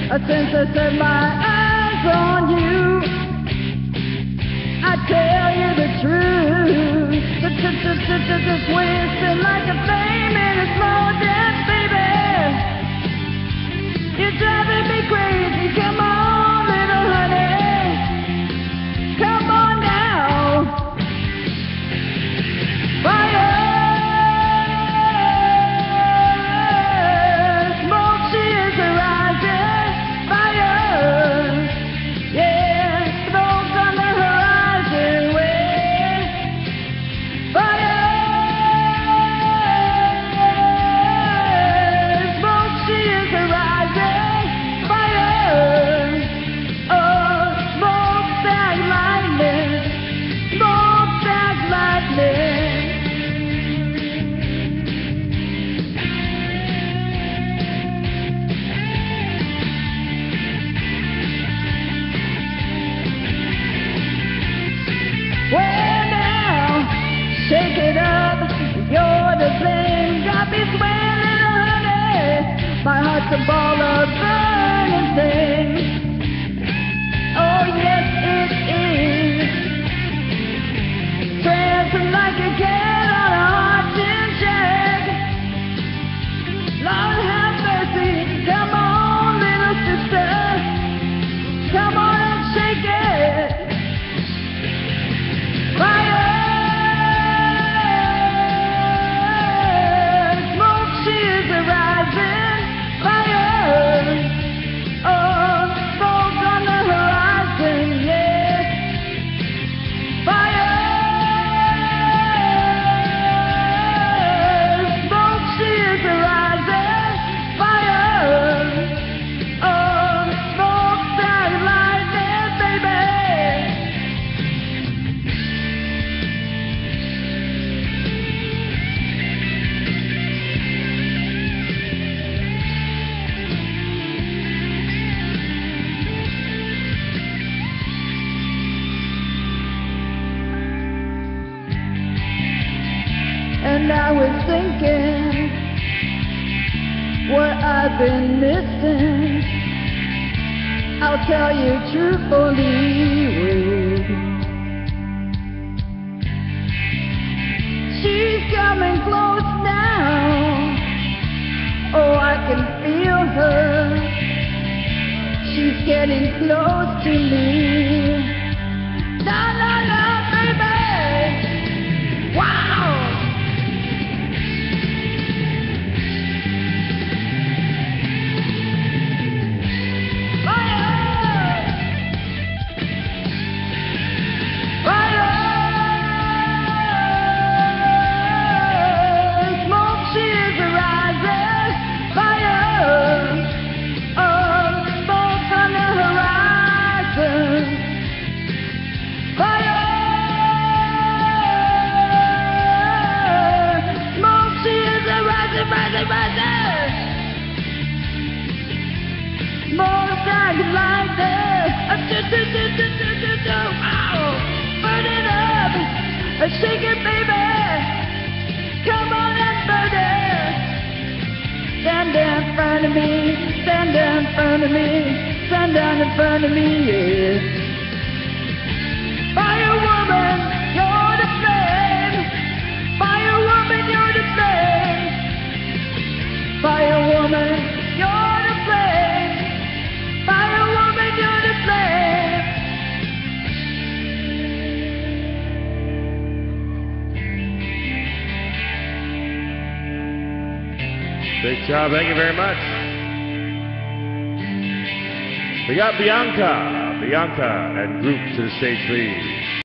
Since I set my eyes on you, I tell you the truth. Just wasting like a flame in a small dance, baby. You're driving me crazy. Come on, little honey. Come on now. Fire. Shake it up, you're the flame, got me swaying, little honey. My heart's a ball of burning thing. Oh yes it is. Dancing like a cat on a haunted shack. Lord have mercy, come on little sister. Come on and shake it. Fire. And I was thinking what I've been missing. I'll tell you truthfully. She's coming close now. Oh, I can feel her. She's getting close to me. No, no, no, baby. Wow. Smoke like lightning, burn it up, shake it, baby. Come on and burn it. Stand in front of me, stand in front of me, stand down in front of me, yeah. Fire woman, you're the flame. Fire woman, you're the flame. Fire woman, you're the flame. Fire woman, you're the flame. Great job, thank you very much. We got Bianca and group to the stage, please.